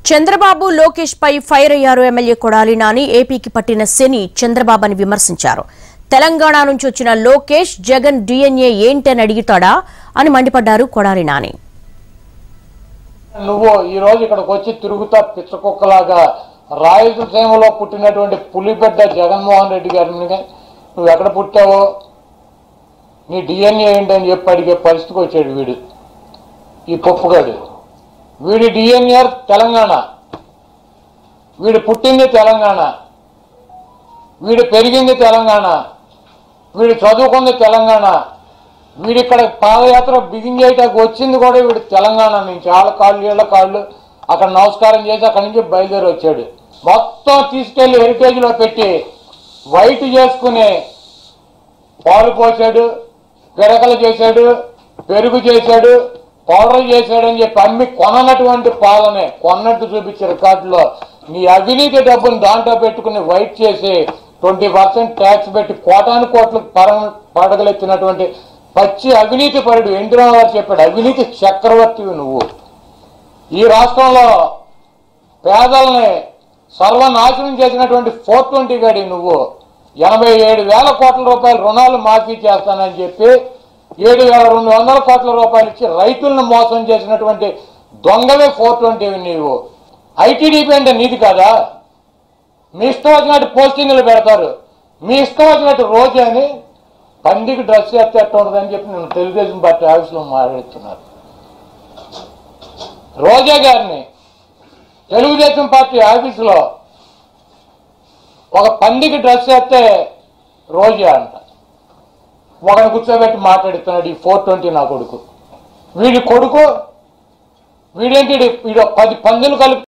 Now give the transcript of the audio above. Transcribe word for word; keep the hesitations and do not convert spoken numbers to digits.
చంద్రబాబు లోకేష్ పై ఫైర్ అయ్యారు ఎమ్మెల్యే కొడాలి నాని. ఏపీకి పట్టిన శని చంద్రబాబుని విమర్శించారు. తెలంగాణ నుంచి వచ్చిన లోకేష్ జగన్ డిఎన్ఏ ఏంటని అడిగితాడా అని మండిపడ్డారు కొడాలి నాని. నువ్వు ఈ రోజు ఇక్కడికి వచ్చి తిరుగుతా పిచ్చకుక్కలాగా రాయలసీమలో పుట్టినటువంటి పులిబిడ్డ జగన్మోహన్ రెడ్డి గారిని నువ్వు ఎక్కడ పుట్టావో నీ డిఎన్ఏ ఏంటని చెప్పి అడిగే పరిస్థితికి వచ్చాడు వీడు, ఈ పప్పుగాడు. వీడి డిఎన్ఏ తెలంగాణ, వీడు పుట్టింది తెలంగాణ, వీడు పెరిగింది తెలంగాణ, వీడు చదువుకుంది తెలంగాణ, వీడిక్కడ పాదయాత్ర బిగిన్ చేయటానికి వచ్చింది కూడా వీడు తెలంగాణ నుంచి. వాళ్ళ కాళ్ళు వీళ్ళ కాళ్ళు అక్కడ నమస్కారం చేసి అక్కడి నుంచి బయలుదేరి వచ్చాడు. మొత్తం తీసుకెళ్లి హెరిటేజ్లో పెట్టి వైట్ చేసుకుని పాలు పోసాడు, పిడకలు చేశాడు, పెరుగు చేశాడు, పౌడర్ చేశాడు అని చెప్పి అమ్మి కొననటువంటి పాలనే కొన్నట్టు చూపించే రికార్డులో నీ అవినీతి డబ్బును దాంట్లో పెట్టుకుని వైట్ చేసి ట్వంటీ పర్సెంట్ ట్యాక్స్ పెట్టి కోటాను కోట్లకు పరం పడగలెత్తినటువంటి పచ్చి అవినీతి పరుడు ఎన్టీఆర్ గారు చెప్పాడు. అవినీతి చక్రవర్తివి నువ్వు. ఈ రాష్ట్రంలో పేదల్ని సర్వనాశనం చేసినటువంటి ఫోర్ ట్వంటీ గడి నువ్వు. ఎనభై ఏడు వేల కోట్ల రూపాయల రుణాలు మాఫీ చేస్తానని చెప్పి ఏడు వేల రెండు వందల కోట్ల రూపాయలు ఇచ్చి రైతులను మోసం చేసినటువంటి దొంగవే ఫోర్ ట్వంటీ నీవు. ఐటీడీపీ అంటే నీది కాదా? మీ ఇష్టం వచ్చినట్టు పోస్టింగ్లు పెడతారు, మీ ఇష్టం వచ్చినట్టు రోజు అని పందికి డ్రెస్ చేస్తే ఎట్లా ఉంటుందని చెప్పి నేను తెలుగుదేశం పార్టీ ఆఫీసులో మాట్లాడుతున్నారు. రోజా గారిని తెలుగుదేశం పార్టీ ఆఫీసులో ఒక పందికి డ్రెస్ చేస్తే రోజా అంట ఒకని కూర్చోబెట్టి మాట్లాడుతున్నాడు ఈ ఫోర్ ట్వంటీ నా కొడుకు. వీడి కొడుకు వీడేంటి వీడు పది పందులు కలిపి